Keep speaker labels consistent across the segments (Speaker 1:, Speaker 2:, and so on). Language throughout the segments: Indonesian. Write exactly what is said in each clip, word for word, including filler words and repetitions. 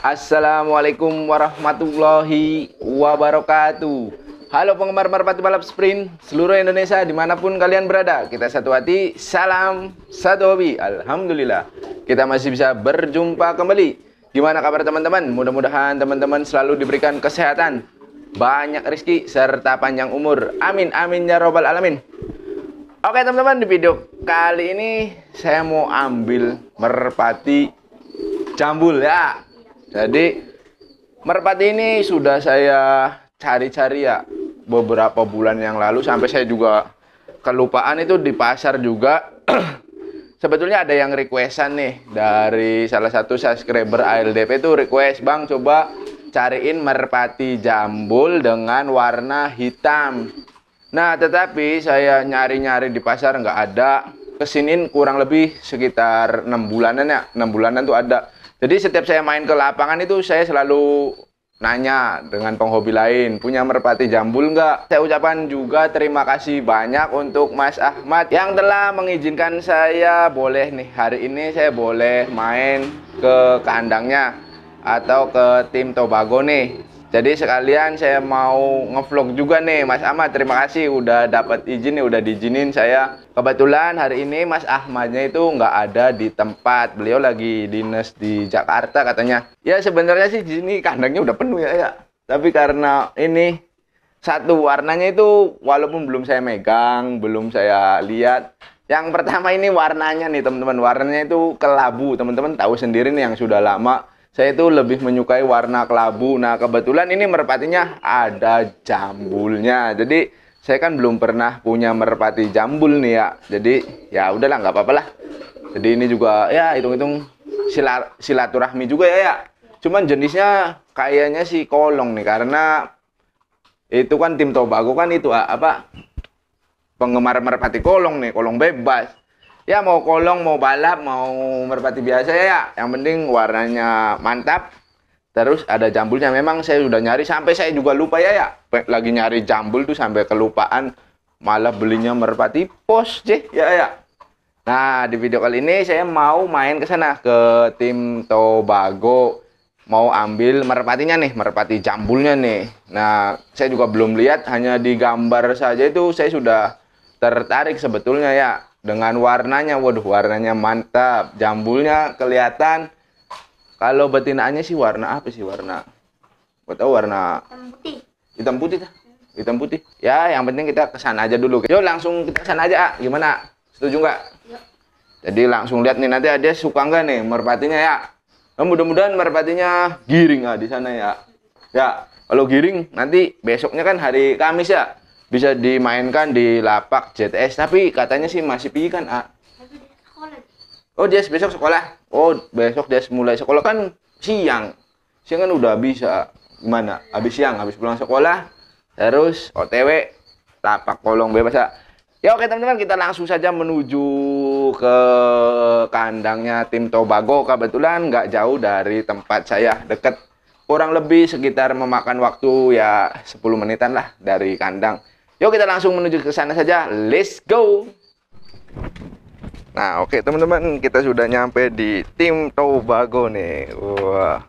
Speaker 1: Assalamualaikum warahmatullahi wabarakatuh. Halo penggemar merpati balap sprint seluruh Indonesia dimanapun kalian berada. Kita satu hati, salam satu hobi. Alhamdulillah kita masih bisa berjumpa kembali. Gimana kabar teman-teman? Mudah-mudahan teman-teman selalu diberikan kesehatan, banyak rezeki serta panjang umur. Amin amin ya robbal alamin. Oke teman-teman, di video kali ini saya mau ambil merpati jambul ya. Jadi merpati ini sudah saya cari-cari ya beberapa bulan yang lalu, sampai saya juga kelupaan itu di pasar juga. Sebetulnya ada yang requestan nih dari salah satu subscriber A L D P, itu request, "Bang, coba cariin merpati jambul dengan warna hitam." Nah, tetapi saya nyari-nyari di pasar nggak ada. Kesinin kurang lebih sekitar enam bulanan ya, enam bulanan tuh ada. Jadi setiap saya main ke lapangan itu saya selalu nanya dengan penghobi lain, punya merpati jambul nggak? Saya ucapkan juga terima kasih banyak untuk Mas Ahmad yang telah mengizinkan saya boleh nih, hari ini saya boleh main ke kandangnya atau ke tim Tobago nih. Jadi sekalian saya mau ngevlog juga nih Mas Ahmad. Terima kasih udah dapat izin nih, udah diizinin saya. Kebetulan hari ini Mas Ahmadnya itu nggak ada di tempat. Beliau lagi dinas di Jakarta katanya. Ya sebenarnya sih di sini kandangnya udah penuh ya, ya. Tapi karena ini satu warnanya itu walaupun belum saya megang, belum saya lihat. Yang pertama ini warnanya nih teman-teman. Warnanya itu kelabu. Teman-teman tahu sendiri nih yang sudah lama. Saya itu lebih menyukai warna kelabu. Nah, kebetulan ini merpatinya ada jambulnya. Jadi, saya kan belum pernah punya merpati jambul nih ya. Jadi, ya udahlah, nggak apa-apa lah. Jadi, ini juga ya hitung-hitung silat silaturahmi juga ya, ya. Cuman jenisnya kayaknya sih kolong nih, karena itu kan tim Tobago kan itu apa? Penggemar merpati kolong nih, kolong bebas. Ya mau kolong, mau balap, mau merpati biasa ya, yang penting warnanya mantap. Terus ada jambulnya. Memang saya sudah nyari sampai saya juga lupa ya ya. Lagi nyari jambul tuh sampai kelupaan, malah belinya merpati pos je ya ya. Nah, di video kali ini saya mau main ke sana ke tim Tobago. Mau ambil merpatinya nih, merpati jambulnya nih. Nah, saya juga belum lihat, hanya di gambar saja itu saya sudah tertarik sebetulnya ya. Dengan warnanya, waduh warnanya mantap, jambulnya kelihatan. Kalau betinanya sih warna apa sih, warna? Gak tahu, warna hitam putih. Hitam putih, hitam putih. Ya, yang penting kita kesana aja dulu. Yuk langsung kita kesana aja, ah. Gimana? Setuju nggak? Ya. Jadi langsung lihat nih nanti dia suka nggak nih merpatinya ya. Nah, mudah-mudahan merpatinya giring ah di sana ya. Ya, kalau giring nanti besoknya kan hari Kamis ya. Bisa dimainkan di lapak J T S, tapi katanya sih masih pergi kan, ah. Oh, dia besok sekolah. Oh, besok dia mulai sekolah kan siang. Siang kan udah bisa. Gimana? Habis siang, habis pulang sekolah, terus O T W lapak kolong bebas ya. Ya oke teman-teman, kita langsung saja menuju ke kandangnya tim Tobago. Kebetulan nggak jauh dari tempat saya, deket. Kurang lebih sekitar memakan waktu ya sepuluh menitan lah dari kandang. Yuk kita langsung menuju ke sana saja. Let's go. Nah, oke teman-teman, kita sudah nyampe di tim Tobago nih. Wah.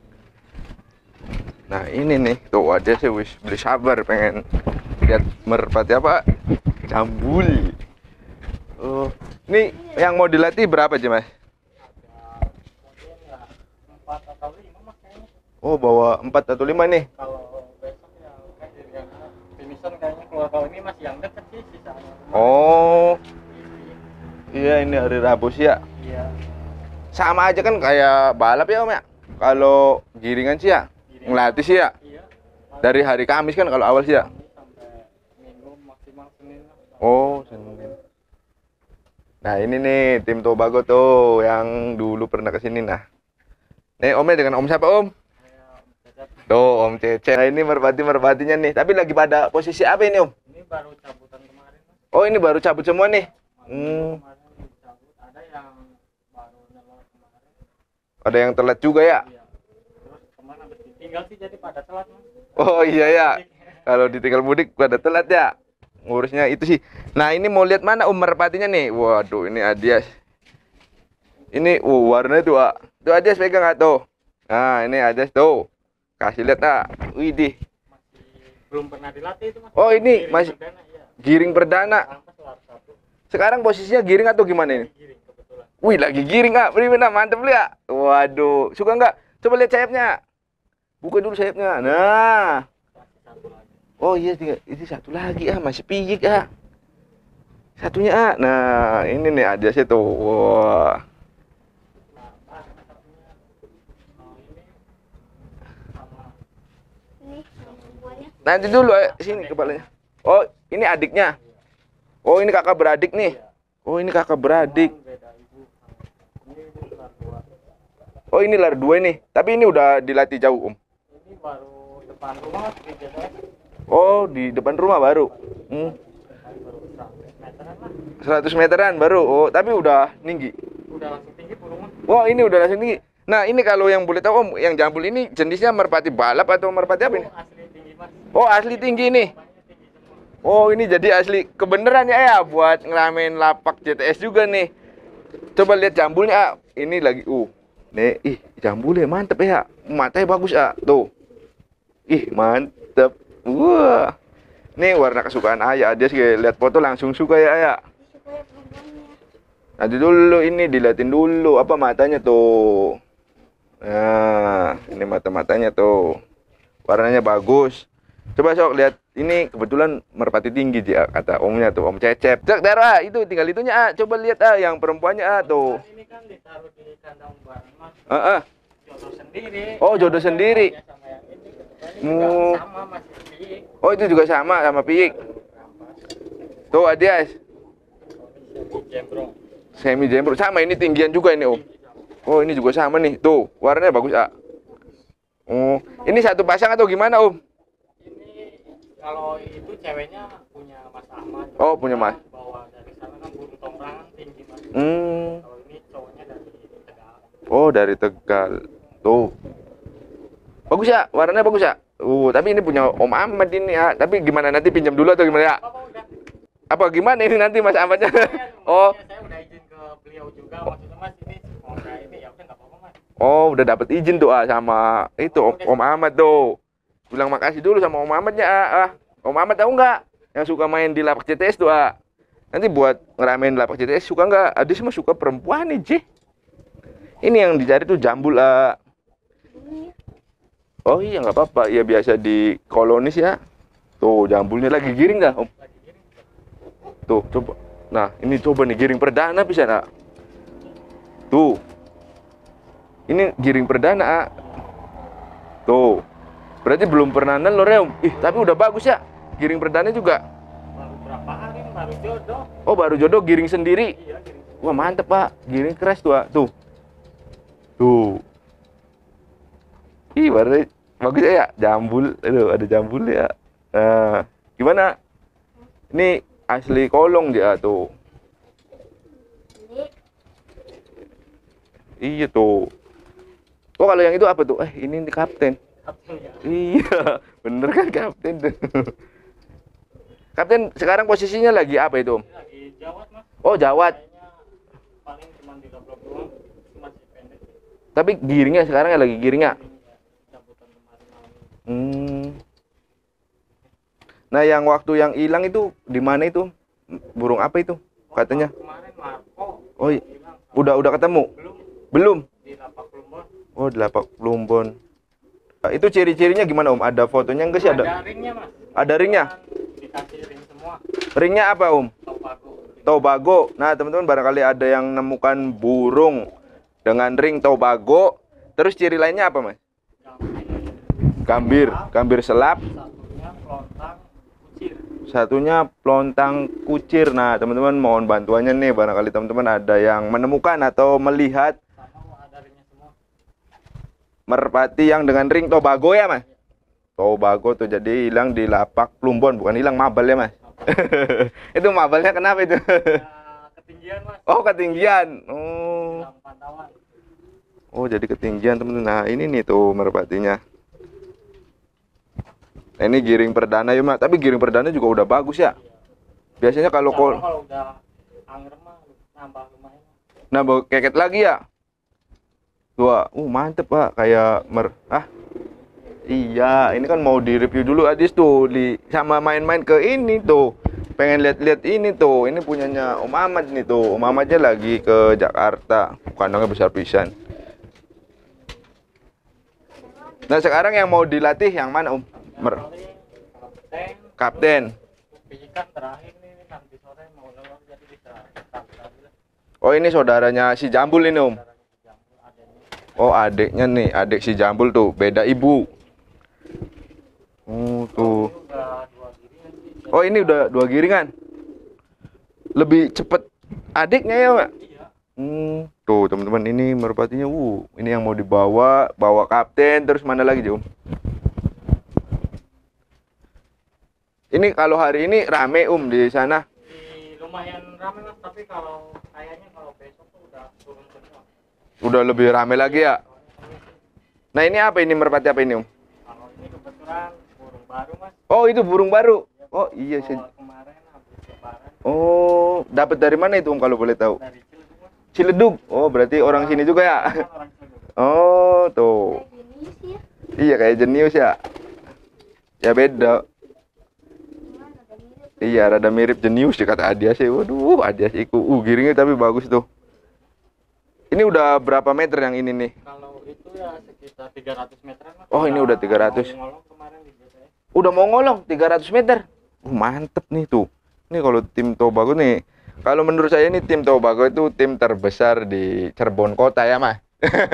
Speaker 1: Nah, ini nih. Tuh aja sih wis beli sabar pengen lihat merpati apa? Jambul. Oh, ini yang mau dilatih berapa sih, Mas? Oh, bawa empat atau lima nih.
Speaker 2: Kalau ini masih yang dekat sih sisanya.
Speaker 1: Oh. Iya, ini hari Rabu sih ya.
Speaker 2: Iya.
Speaker 1: Sama aja kan kayak balap ya, Om ya. Kalau giringan sih ya, giringan. Ngelatih sih ya. Iya. Dari hari Kamis kan kalau awal sih ya.
Speaker 2: Sampai Minggu maksimal Senin.
Speaker 1: Oh, Senin. Nah, ini nih tim Tobago tuh yang dulu pernah kesini nah. Nih Omnya dengan Om siapa, Om? Tuh Om Cecep. Nah, ini merpati-merpatinya nih. Tapi lagi pada posisi apa ini, Om?
Speaker 2: Ini baru cabutan kemarin, Mas.
Speaker 1: Oh, ini baru cabut semua nih. Hmm.
Speaker 2: Kemarin dicabut. Ada yang baru nelor kemarin.
Speaker 1: Ada yang telat juga ya?
Speaker 2: Iya. Terus kemana habis ditinggal sih jadi pada telat, Mas.
Speaker 1: Oh iya ya. Kalau ditinggal mudik pada telat ya. Ngurusnya itu sih. Nah, ini mau lihat mana Om merpatinya nih. Waduh, ini Adias. Ini uh, warnanya tuh, ah. Tuh Adias pegang nggak tuh? Nah, ini ada tuh. Kasih lihat ah. Widih.
Speaker 2: Masih belum pernah dilatih itu mas.
Speaker 1: Oh, ini
Speaker 2: Giring
Speaker 1: masih
Speaker 2: perdana, iya.
Speaker 1: giring perdana.
Speaker 2: Rampas lar satu.
Speaker 1: Sekarang posisinya giring atau gimana ini?
Speaker 2: Giring kebetulan.
Speaker 1: Wih, lagi giring ah. Beri benar, mantep lu ya. Waduh, suka nggak? Coba lihat sayapnya. Buka dulu sayapnya. Nah.
Speaker 2: Masih satu lagi.
Speaker 1: Oh iya, tinggal ini satu lagi ah, masih piyik ah. Satunya ah. Nah, ini nih ada sih tuh. Wah.
Speaker 2: Nah, pas satunya. Oh, ini sama
Speaker 3: Ini semuanya.
Speaker 1: Nanti dulu eh, sini kepalanya. Oh, ini adiknya. Oh, ini kakak beradik nih. Oh, ini kakak beradik.
Speaker 2: cuman beda ibu. Ini ini lar dua.
Speaker 1: Oh, ini lar dua nih. Tapi ini udah dilatih jauh, Om.
Speaker 2: Ini baru depan rumah mas di J T S.
Speaker 1: Oh, di depan rumah baru. Hmm.
Speaker 2: Baru seratus meteran lah.
Speaker 1: seratus meteran baru. Oh, tapi udah tinggi.
Speaker 2: Udah langsung tinggi burung mah.
Speaker 1: Wah, ini udah langsung tinggi. Nah, ini kalau yang boleh tahu, Om, yang jambul ini jenisnya merpati balap atau merpati apa ini?
Speaker 2: Oh, asli tinggi mas.
Speaker 1: Oh, asli tinggi nih.
Speaker 2: Bapaknya tinggi semua.
Speaker 1: Oh, ini jadi asli kebenaran ya, ya buat ngeramein lapak J T S juga nih. Coba lihat jambulnya, ah. Ini lagi uh. Nih, ih, jambulnya mantep ya. Matanya bagus, ah. Tuh. Ih, mantep. Wah. Nih warna kesukaan Ayah. Dia sih lihat foto langsung suka ya, Ayah.
Speaker 3: Suka ya perempuannya.
Speaker 1: Nanti dulu ini diliatin dulu apa matanya tuh. Nah, ini mata-matanya tuh. Warnanya bagus. Coba sok lihat ini kebetulan merpati tinggi dia kata omnya tuh, Om Cecep. Cek Dara, itu tinggal itunya ah. Coba lihat ah yang perempuannya ah tuh.
Speaker 2: Ini kan ditaruh di kandang bareng mas.
Speaker 1: Heeh.
Speaker 2: Jodoh sendiri.
Speaker 1: Oh, jodoh sendiri.
Speaker 2: Sama yang ini.
Speaker 1: Hmm.
Speaker 2: Juga sama masih tinggi.
Speaker 1: Oh, itu juga sama sama Piik. Tuh, Adias.
Speaker 2: Semi jembrong.
Speaker 1: Semi jembrong sama ini tinggian juga ini, Om. Oh, ini juga sama nih. Tuh, warnanya bagus, ah. Oh, ini satu pasang atau gimana, Om?
Speaker 2: Ini kalau itu ceweknya punya Mas Ahmad.
Speaker 1: Oh, punya Mas.
Speaker 2: Bawa dari sana kan burung tongkrangan tinggi mas.
Speaker 1: Hmm.
Speaker 2: Kalau ini cowoknya dari Tegal.
Speaker 1: Oh, dari Tegal. Tuh. Bagus ya, warnanya bagus ya. Uh, tapi ini punya Om Ahmad ini ya. Tapi gimana nanti pinjam dulu atau gimana ya?
Speaker 2: Apa udah?
Speaker 1: Apa gimana ini nanti Mas Ahmadnya?
Speaker 2: Oh.
Speaker 1: Oh,
Speaker 2: Saya udah izin ke beliau juga maksudnya mas ini mau kayak ini ya udah nggak apa-apa mas.
Speaker 1: oh udah dapat izin tuh ah, sama itu Om, Om Ahmad tuh. Bilang makasih dulu sama Om Ahmadnya ah. ah. Om Ahmad tahu nggak yang suka main di lapak J T S tuh ah. Nanti buat ngeramein lapak J T S suka nggak? Ada semua suka perempuan nih, Ji. Ini yang dicari tuh jambul ah. Oh iya nggak apa-apa, ya biasa di kolonis ya. Tuh jambulnya lagi giring nggak Om?
Speaker 2: Lagi gini.
Speaker 1: Tuh coba. Nah ini coba nih giring perdana bisa nggak? Tuh. Ini giring perdana ah. Tuh. Berarti belum pernah nelor ya Om? Ih tapi udah bagus ya. Giring perdana juga.
Speaker 2: Baru berapa hari baru jodoh.
Speaker 1: Oh baru jodoh giring sendiri.
Speaker 2: Iya gini.
Speaker 1: Wah mantep Pak. Giring keras tuh ah. Tuh. Tuh. Ih warnanya bagus ya. Jambul. Aduh ada jambul ya. Nah, gimana? Ini asli kolong dia tuh. Iya tuh. Oh kalau yang itu apa tuh? Eh ini kapten.
Speaker 2: Kapten ya.
Speaker 1: Iya, bener kan kapten tuh. Kapten sekarang posisinya lagi apa itu Om?
Speaker 2: Ini lagi jawat mas.
Speaker 1: Oh jawat.
Speaker 2: Kayaknya paling cuma di doblok doang. Masih pendek.
Speaker 1: Tapi giringnya sekarang ya lagi giringnya.
Speaker 2: Ini ya, cabutan kemarin malam.
Speaker 1: Hmm. Nah yang waktu yang hilang itu di mana itu? Burung apa itu? Katanya.
Speaker 2: Oh, kemarin Marco.
Speaker 1: Oh iya.
Speaker 2: Hilang.
Speaker 1: Udah udah ketemu?
Speaker 2: Belum
Speaker 1: Belum.
Speaker 2: di lapak Plumbon.
Speaker 1: Oh di lapak Plumbon. Nah, itu ciri-cirinya gimana Om? Ada fotonya enggak sih ada?
Speaker 2: Ada ringnya mas.
Speaker 1: Ada ringnya?
Speaker 2: Dikasih ring semua.
Speaker 1: Ringnya apa Om?
Speaker 2: Tobago.
Speaker 1: Tobago. Nah teman-teman barangkali ada yang nemukan burung dengan ring Tobago. Terus ciri lainnya apa Mas? Gambir, gambir selap.
Speaker 2: Satunya pelontang kucir.
Speaker 1: Satunya pelontang kucir. Nah teman-teman mohon bantuannya nih barangkali teman-teman ada yang menemukan atau melihat
Speaker 2: Sama ada ringnya semua.
Speaker 1: merpati yang dengan ring Tobago ya Mas? Tobago tuh jadi hilang di lapak Plumbon, bukan hilang mabal ya Mas? Itu mabalnya kenapa itu?
Speaker 2: Ya, ketinggian mas.
Speaker 1: Oh ketinggian. Oh.
Speaker 2: Dalam pantauan.
Speaker 1: Oh jadi ketinggian teman-teman. Nah ini nih tuh merpatinya. Nah, ini giring perdana ya Mas. Tapi giring perdana juga udah bagus ya. Biasanya kalau
Speaker 2: Insya
Speaker 1: kol
Speaker 2: Allah kalau udah anger mah nambah lumayan.
Speaker 1: nambah keket lagi ya. Tua, uh mantep Pak, kayak mer ah iya, ini kan mau di-review dulu Adis tuh di sama main-main ke ini tuh. Pengen lihat-lihat ini tuh. Ini punyanya Om Ahmad nih tuh. Om Ahmadnya lagi ke Jakarta. Kandangnya besar pisan. Nah, sekarang yang mau dilatih yang mana, Om? Mer
Speaker 2: Paling kapten,
Speaker 1: Kapten.
Speaker 2: pijikan terakhir nih nanti sore mau nelor jadi bisa tampil lagi lah.
Speaker 1: Oh, ini saudaranya si Jambul ini, Om.
Speaker 2: Caranya dijambul adanya.
Speaker 1: Oh, adiknya nih, adik si Jambul tuh, beda ibu. Oh, tuh.
Speaker 2: Ini udah dua giringan sih.
Speaker 1: Oh, ini udah dua giringan. Lebih cepet adiknya ya, Pak?
Speaker 2: Iya.
Speaker 1: Hmm, tuh teman-teman ini merpatinya, uh, ini yang mau dibawa, bawa kapten, terus mana lagi, Om? Ini kalau hari ini rame, Om, di sana.
Speaker 2: Di lumayan ramai mas, tapi kalau kayaknya kalau besok tuh udah turun semua.
Speaker 1: Udah lebih rame lagi ya. Nah, ini apa ini merpati apa ini, Om?
Speaker 2: Kalau ini kebetulan burung baru mas.
Speaker 1: Oh, itu burung baru. Oh, iya sih.
Speaker 2: Awal kemarin habis lebaran
Speaker 1: Oh, dapat dari mana itu, Om, kalau boleh tahu?
Speaker 2: dari Ciledug mas.
Speaker 1: Ciledug. Oh, berarti orang sini juga ya.
Speaker 2: Kan orang Ciledug.
Speaker 1: Oh, tuh.
Speaker 3: Kayak gini sih ya.
Speaker 1: Iya, kayak jenius ya. Ya beda.
Speaker 3: Cuman ada mirip.
Speaker 1: Iya, rada mirip jenius sih kata Adia sih. Waduh, Adia sih iku. Uh, giringnya tapi bagus tuh. Ini udah berapa meter yang ini nih?
Speaker 2: Kalau itu ya sekitar tiga ratus meteran mas.
Speaker 1: Oh, ini udah tiga ratus.
Speaker 2: Mau ngolong kemarin di B T S.
Speaker 1: Udah mau ngolong tiga ratus meter. Uh, mantep nih tuh. Ini kalau tim Tobago nih, kalau menurut saya ini tim Tobago itu tim terbesar di Cirebon Kota ya, Mas.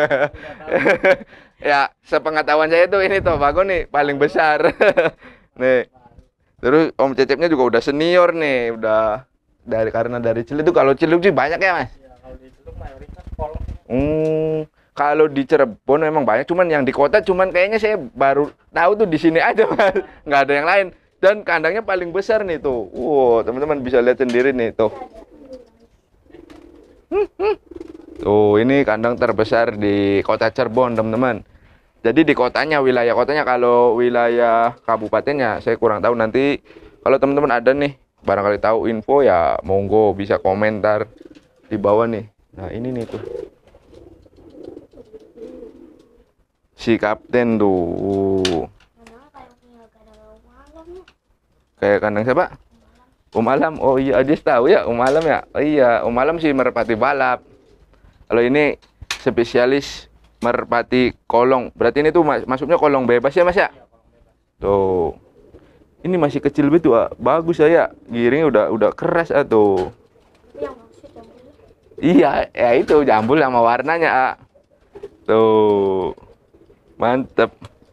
Speaker 1: Ya, sepengetahuan saya tuh ini Tobago nih paling besar. Nih. Terus Om Cecepnya juga udah senior nih, udah dari karena dari Ciledug. Kalau Ciledug sih banyak ya, Mas.
Speaker 2: Ya kalau di Ciledug mayoritas kolong.
Speaker 1: Hmm, kalau di Cirebon memang banyak, cuman yang di kota cuman kayaknya saya baru tahu tuh di sini aja, Mas. Nggak ada yang lain. Dan kandangnya paling besar nih tuh. Wow, teman-teman bisa lihat sendiri nih tuh. Tuh, ini kandang terbesar di kota Cirebon, teman-teman. Jadi di kotanya, wilayah kotanya, kalau wilayah kabupatennya saya kurang tahu. Nanti kalau teman-teman ada nih, barangkali tahu info ya monggo bisa komentar di bawah nih. Nah, ini nih tuh. Si kapten tuh.
Speaker 3: Memang kayak punya kadang malamnya.
Speaker 1: Kayak kandang siapa? Om Alam. Oh iya, Adis tahu ya Om Alam ya. Oh iya, Om Alam sih merpati balap. Kalau ini spesialis merpati kolong. Berarti ini tuh mas masuknya kolong bebas ya, Mas ya? Tuh. Ini masih kecil betul, ah. Bagus ya. Giringnya udah udah keras ah tuh.
Speaker 3: Yang maksud yang ini.
Speaker 1: Iya, ya itu jambul sama warnanya, ah. Tuh. Mantep.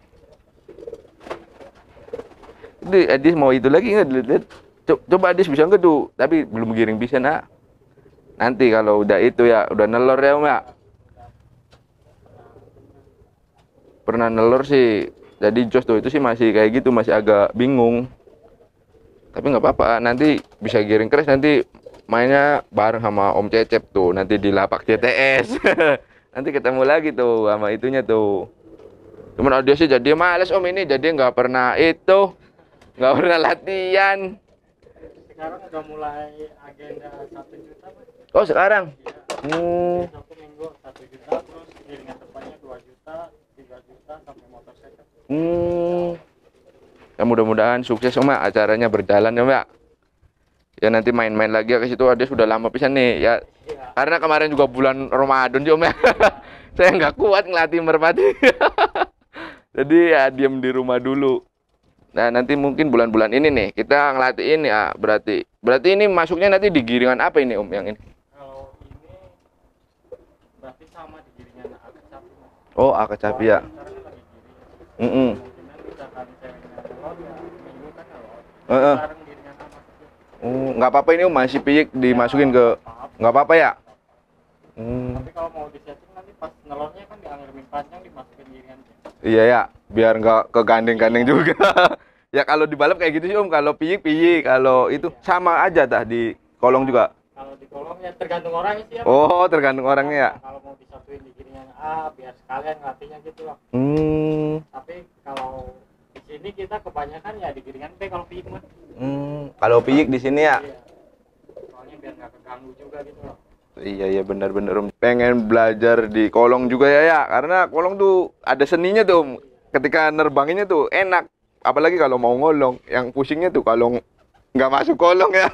Speaker 1: Itu Adis mau itu lagi nggak? Lihat. Coba Adis bisa nggak tuh? Tapi belum giring bisa, nak. Nanti kalau udah itu ya, udah nelor ya, Om ya. Pernah nelor sih. Jadi Jos tuh itu sih masih kayak gitu, masih agak bingung. Tapi nggak apa-apa, nanti bisa giring keras, nanti mainnya bareng sama Om Cecep tuh, nanti di lapak C T S. Nanti ketemu lagi tuh sama itunya tuh. Cuman dia sih jadi males Om ini, jadi nggak pernah itu, nggak pernah latihan.
Speaker 2: Sekarang udah mulai agenda satu juta mas.
Speaker 1: Oh sekarang?
Speaker 2: Iya.
Speaker 1: Hmm.
Speaker 2: Satu minggu satu juta, terus giringan depannya dua juta, tiga juta sampai motor second.
Speaker 1: Hmm. Ya mudah-mudahan sukses Om ya, acaranya berjalan ya Om ya. Ya nanti main-main lagi ya ke situ. Dia sudah lama pisan nih ya.
Speaker 2: Iya.
Speaker 1: Karena kemarin juga bulan Ramadan juga Om ya. Saya nggak kuat ngelatih merpati. Jadi ya diem di rumah dulu. Nah nanti mungkin bulan-bulan ini nih kita ngelatih ini ya, berarti. Berarti ini masuknya nanti di giringan apa ini Om yang ini?
Speaker 2: Kalau ini berarti sama di giringan agak capek mas.
Speaker 1: Oh akacapi ya.
Speaker 2: Sekarang kan lagi giring.
Speaker 1: Mm -mm.
Speaker 2: Kemungkinan misalkan ceweknya nelor ya minggu kan nelor.
Speaker 1: Heeh.
Speaker 2: Sekarang giringan apa sih?
Speaker 1: Oh, nggak apa-apa ini Om, masih piyik dimasukin ke, nggak apa-apa ya? Hmm.
Speaker 2: Tapi kalau mau disetting nanti pas nelornya kan dianggerin panjang dimasukin giringan.
Speaker 1: Iya ya, biar nggak kegandeng-gandeng juga. Ya kalau di balap kayak gitu sih Om, kalau piyik piyik, kalau itu sama aja dah di kolong juga.
Speaker 2: Kalau di kolong ya tergantung orangnya sih ya.
Speaker 1: Oh, tergantung orangnya ya.
Speaker 2: Nah, kalau mau disatuin di giringan A biar sekalian ngelatihnya gitu loh.
Speaker 1: Hmm.
Speaker 2: Tapi kalau di sini kita kebanyakan ya di giringan B kalau piyik mah.
Speaker 1: Hmm. Kalau piyik di sini ya.
Speaker 2: Iya. Soalnya biar nggak keganggu juga gitu loh.
Speaker 1: Iya iya benar-benar Om. Pengen belajar di kolong juga ya ya, karena kolong tuh ada seninya tuh Om. Ketika nerbanginnya tuh enak. Apalagi kalau mau ngolong, yang pusingnya tuh kalau nggak masuk kolong ya.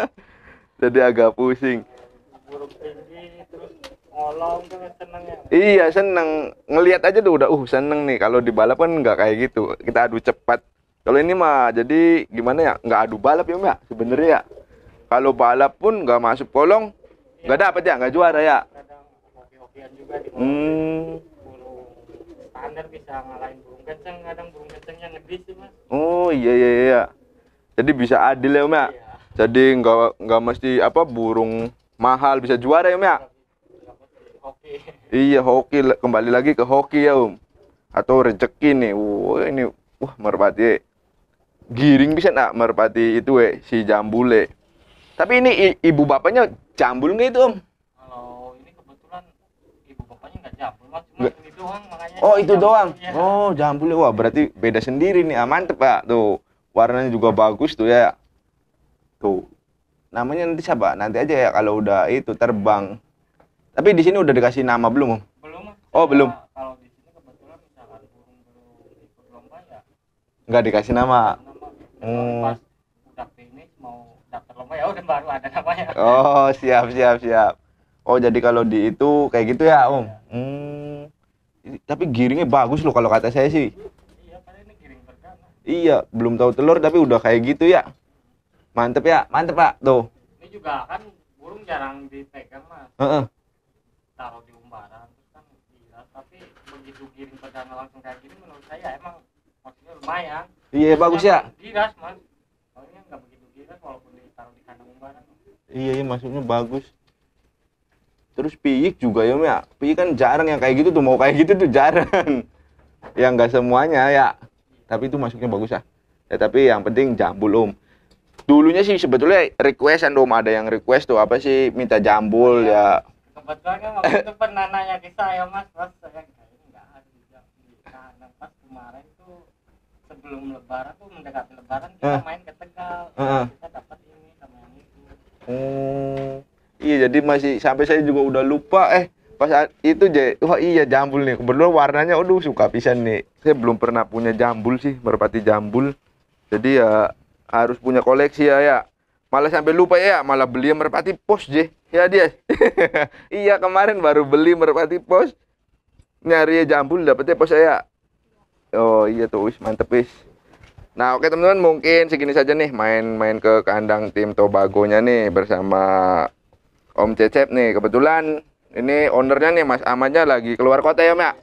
Speaker 1: Jadi agak pusing.
Speaker 2: burung tinggi terus ngolong tuh seneng ya.
Speaker 1: Iya seneng ngelihat aja tuh udah uh seneng nih. Kalau di balap kan nggak kayak gitu. Kita adu cepat. Kalau ini mah jadi gimana ya? Nggak adu balap ya Om ya sebenarnya ya. Kalau balap pun nggak masuk kolong, nggak dapat ya, nggak juara ya.
Speaker 2: Kadang hoki-hokian juga di kolong.
Speaker 1: Hmm.
Speaker 2: Burung standar bisa ngalahin burung kenceng, kadang burung kencengnya ngedis sih mas.
Speaker 1: Oh iya iya iya. Jadi bisa adil ya Om ya.
Speaker 2: Iya.
Speaker 1: Jadi nggak nggak mesti apa burung mahal bisa juara ya Om ya.
Speaker 2: Nggak mesti hoki.
Speaker 1: Iya hoki kembali lagi ke hoki ya Om. Atau rezeki nih. Wah ini wah merpati giring bisa nak merpati itu eh si jambule. Tapi ini i- ibu bapaknya jambul nggak itu Om?
Speaker 2: Kalau ini kebetulan ibu bapaknya nggak jambul mas, cuma
Speaker 1: Nggak.
Speaker 2: ini doang makanya.
Speaker 1: Oh itu
Speaker 2: jambul.
Speaker 1: doang.
Speaker 2: Iya.
Speaker 1: Oh jambule wah berarti beda sendiri nih. Ah, mantep Pak tuh. Warnanya juga bagus tuh ya. Tuh. Namanya nanti siapa? Nanti aja ya kalau udah itu terbang. Tapi di sini udah dikasih nama belum Om?
Speaker 2: Belum mas.
Speaker 1: Oh,
Speaker 2: Karena
Speaker 1: belum.
Speaker 2: Kalau di sini kebetulan misalkan burung belum ikut lomba ya
Speaker 1: Nggak dikasih nama.
Speaker 2: nama.
Speaker 1: Hmm.
Speaker 2: Pas udah finish mau daftar lomba ya udah baru ada namanya.
Speaker 1: Oh, siap, siap, siap. Oh, jadi kalau di itu kayak gitu ya, Om? Hmm. Ini- Tapi giringnya bagus loh kalau kata saya sih.
Speaker 2: Iya, padahal ini giring perdana.
Speaker 1: Iya, belum tahu telur tapi udah kayak gitu ya. Mantep ya, mantep Pak. Tuh.
Speaker 2: Ini juga kan burung jarang dipegang mas,
Speaker 1: Heeh.
Speaker 2: taruh di umbaran terus kan dihias. Tapi begitu giring perdana langsung kayak gini menurut saya emang maksudnya lumayan.
Speaker 1: Iya, bagus ya.
Speaker 2: Giras mas, soalnya nggak begitu giras walaupun ditaruh di kandang umbaran.
Speaker 1: Iya, iya, maksudnya bagus. Terus piyik juga ya, Om ya. Piyik kan jarang yang kayak gitu tuh, mau kayak gitu tuh jarang. Yang nggak semuanya ya. Tapi itu masuknya bagus ya. Ya, tapi yang penting jambul, Om. Dulunya sih sebetulnya requestan Om, ada yang request tuh apa sih minta jambul ya.
Speaker 2: Kebetulan kan waktu itu pernah nanya ke saya mas, mas saya kayaknya nggak ada di jam di kandang. Pas kemarin tuh sebelum lebaran tuh mendekati lebaran kita
Speaker 1: Eh.
Speaker 2: main ke Tegal,
Speaker 1: Heeh.
Speaker 2: kita dapat ini sama yang itu.
Speaker 1: Oh. Iya, jadi masih sampai saya juga udah lupa eh pas saat itu je, wah iya jambul nih. Kebetulan warnanya aduh suka pisan nih. Saya belum pernah punya jambul sih, merpati jambul. Jadi ya harus punya koleksi ya ya. Malah sampai lupa ya, malah beli merpati pos je. Ya dia. Iya, kemarin baru beli merpati pos. Nyari jambul dapetnya pos saya. Oh iya tuh, wis mantep wis. Nah oke teman-teman, mungkin segini saja nih main-main ke kandang tim Tobagonya nih bersama Om Cecep nih. Kebetulan ini ownernya nih Mas Ahmadnya lagi keluar kota ya Om ya.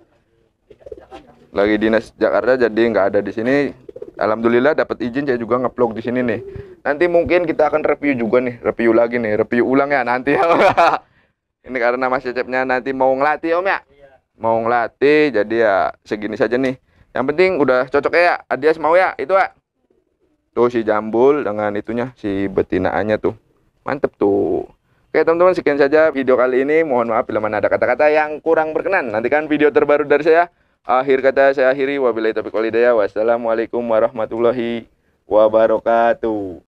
Speaker 1: Lagi dinas Jakarta jadi nggak ada di sini. Alhamdulillah dapat izin saya juga nge-vlog di sini nih. Nanti mungkin kita akan review juga nih, review lagi nih, review ulang ya nanti ya. Ini karena Mas Cecepnya nanti mau ngelatih Om ya. Mau ngelatih jadi ya segini saja nih. Yang penting udah cocok ya, Adias mau ya, itu ya. Tuh si jambul dengan itunya, si betinaannya tuh. Mantep tuh. Oke teman-teman, sekian saja video kali ini. Mohon maaf bila mana ada kata-kata yang kurang berkenan. Nantikan video terbaru dari saya. Akhir kata saya akhiri. Wabillahi taufiq wal hidayah. Wassalamualaikum warahmatullahi wabarakatuh.